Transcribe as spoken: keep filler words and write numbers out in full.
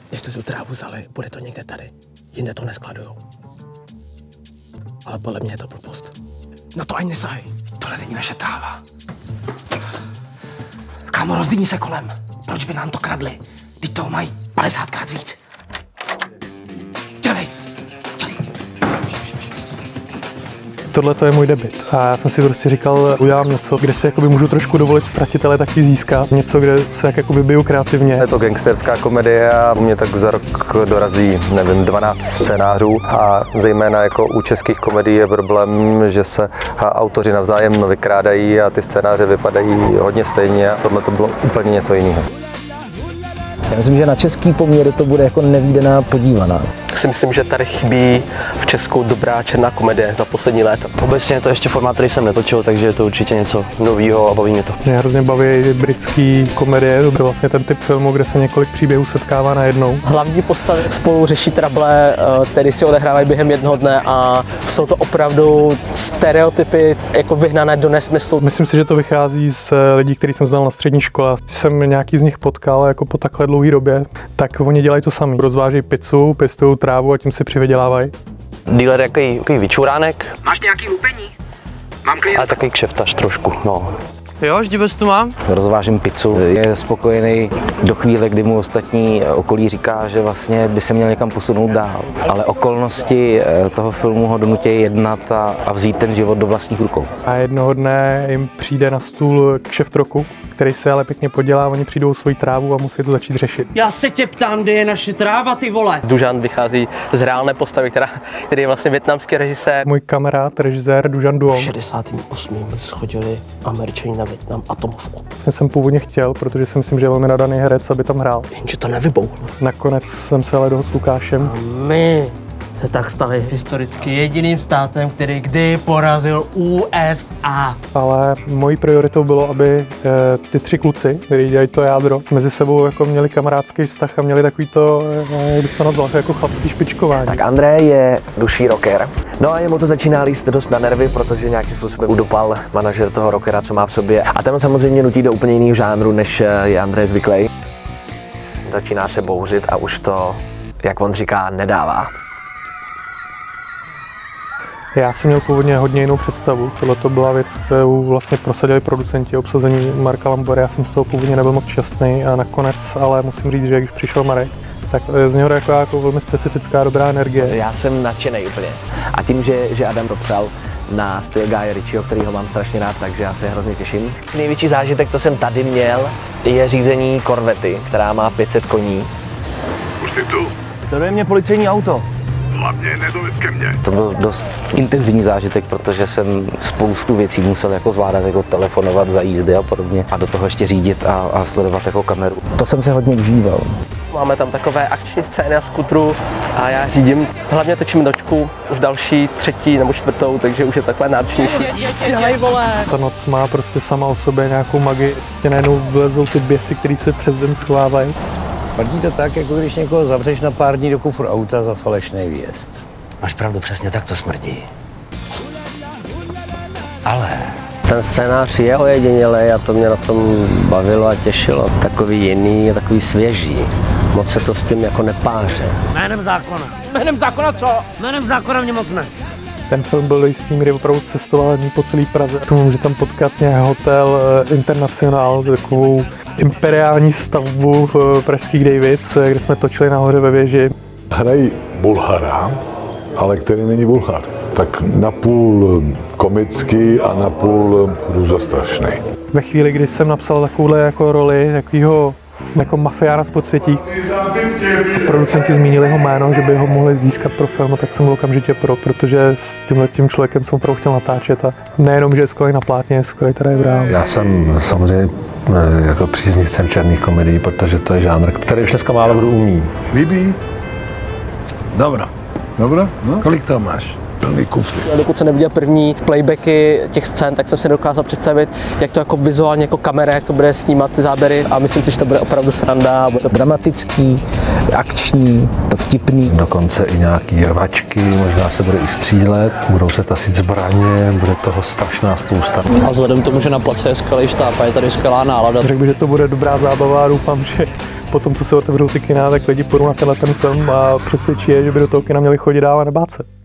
Jestli tu trávu vzali, bude to někde tady. Jinde to neskladujou. Ale podle mě je to blbost. Na to ani nesahej. Tohle není naše tráva. Kámo, rozdýní se kolem. Proč by nám to kradli? Vždyť toho mají padesátkrát víc. Dělej. Dělej. Tohle to je můj debut a já jsem si prostě říkal, udělám něco, kde si jakoby můžu trošku dovolit ztratit, ale taky získat. Něco, kde se jak jakoby biju kreativně. Je to gangsterská komedie a u mě tak za rok dorazí, nevím, dvanáct scénářů a zejména jako u českých komedií je problém, že se autoři navzájem vykrádají a ty scénáře vypadají hodně stejně a tohle to bylo úplně něco jiného. Já myslím, že na český poměry to bude jako nevídaná podívaná. Si myslím, že tady chybí v Česku dobrá černá komedie za poslední léta. Obecně je to ještě formát, který jsem netočil, takže je to určitě něco nového a baví mě to. Mě hrozně baví britský komedie, to je vlastně ten typ filmu, kde se několik příběhů setkává najednou. Hlavní postavy spolu řeší trable, které si odehrávají během jednoho dne a jsou to opravdu stereotypy jako vyhnané do nesmyslu. Myslím si, že to vychází z lidí, který jsem znal na střední škole. Když jsem nějaký z nich potkal jako po takhle dlouhé době, tak oni dělají to sami. Rozvážejí pizzu, pěstují trávu a tím si přivydělávají. Dealer jaký, jaký vyčuránek. Máš nějaký lupení? Mám klienta. Ale takový kšeftař trošku, no. Jo, vždy bez tu mám. Rozvážím pizzu, je spokojený do chvíle, kdy mu ostatní okolí říká, že vlastně by se měl někam posunout dál. Ale okolnosti toho filmu ho donutí jednat a, a vzít ten život do vlastních rukou. A jednoho dne jim přijde na stůl kšeft roku, který se ale pěkně podělá, oni přijdou svoji trávu a musí to začít řešit. Já se tě ptám, kde je naše tráva, ty vole. Dušan vychází z reálné postavy, která, který je vlastně vietnamský režisér. Můj kamarád, režisér Dušan Duong. V šedesátém osmém schodili Američani na Vietnam atomovku. Já jsem původně chtěl, protože si myslím, že je velmi nadaný herec, aby tam hrál. Jenže to nevybouchlo. Nakonec jsem se ale dohodl s Lukášem. A my se tak stali historicky jediným státem, který kdy porazil U S A. Ale mojí prioritou bylo, aby e, ty tři kluci, kteří dělají to jádro, mezi sebou jako měli kamarádský vztah a měli takový to, jak bych to nazval, jako chlapský špičkování. Tak Andrej je duší rocker. No a jemu to začíná líst dost na nervy, protože nějakým způsobem udopal manažer toho rockera, co má v sobě. A ten samozřejmě nutí do úplně jiného žánru, než je Andrej zvyklý. Začíná se bouřit a už to, jak on říká, nedává. Já jsem měl původně hodně jinou představu. Tohle to byla věc, kterou vlastně prosadili producenti obsazení Marka Lambory. Já jsem z toho původně nebyl moc šťastný a nakonec, ale musím říct, že když přišel Marek, tak z něho jako, jako velmi specifická dobrá energie. Já jsem nadšený úplně. A tím, že, že Adam to psal na styl Guya Ritchieho, kterýho mám strašně rád, takže já se hrozně těším. Největší zážitek, co jsem tady měl, je řízení korvety, která má pět set koní. Už ty tu. Sleduje mě policejní auto. Hlavně nedověd ke mně. To byl dost intenzivní zážitek, protože jsem spoustu věcí musel jako zvládat, jako telefonovat za jízdy a podobně a do toho ještě řídit a, a sledovat jako kameru. To jsem se hodně užíval. Máme tam takové akční scény na skutru a já řídím. Hlavně točím dočku, už další, třetí nebo čtvrtou, takže už je takové náročnější. Dělej, vole! Ta noc má prostě sama o sobě nějakou magii. Tě najednou vlezou ty běsy, které se přes den schovávají. Smrdí to tak, jako když někoho zavřeš na pár dní do kufru auta za falešný výjezd. Máš pravdu, přesně tak to smrdí. Ale ten scénář je ojedinělej a to mě na tom bavilo a těšilo. Takový jiný a takový svěží. Moc se to s tím jako nepáře. Jménem zákona. Jménem zákona co? Jménem zákona mě moc nes. Ten film byl do jistý míry opravdu cestovalý po celé Praze. Může tam potkat nějaký hotel Internacionál, takovou imperiální stavbu pražských Davids, kde jsme točili nahoře ve věži. Hrají Bulhara, ale který není Bulhar. Tak napůl komický a napůl hrůzostrašný. Ve chvíli, kdy jsem napsal takovouhle jako roli, takovýho jako mafiána z podsvětí, a producenti zmínili jeho jméno, že by ho mohli získat pro film, tak jsem byl okamžitě pro, protože s tímhle tím člověkem jsem opravdu chtěl natáčet a nejenom, že je skvělý na plátně, je skvělý tady v reálu. Já jsem samozřejmě jako příznivcem černých komedií, protože to je žánr, který už dneska málo kdo umí. Líbí? Dobrá. Dobrá? No? Kolik tam máš? Plný kufry. Dokud jsem neviděl první playbacky těch scén, tak jsem si dokázal představit, jak to jako vizuálně, jako kamera, jak to bude snímat ty záběry a myslím si, že to bude opravdu sranda. Bude to dramatický, akční, to v vtipný. Dokonce i nějaký rvačky, možná se bude i střílet, budou se tasit zbraně, bude toho strašná spousta. A vzhledem k tomu, že na place je skvělý štáb a je tady skvělá nálada. Řekl bych, že to bude dobrá zábava a doufám, že po tom, co se otevřou ty kina, tak lidi půjdou na tenhle ten film a přesvědčí je, že by do toho kina měli chodit dál a nebát se.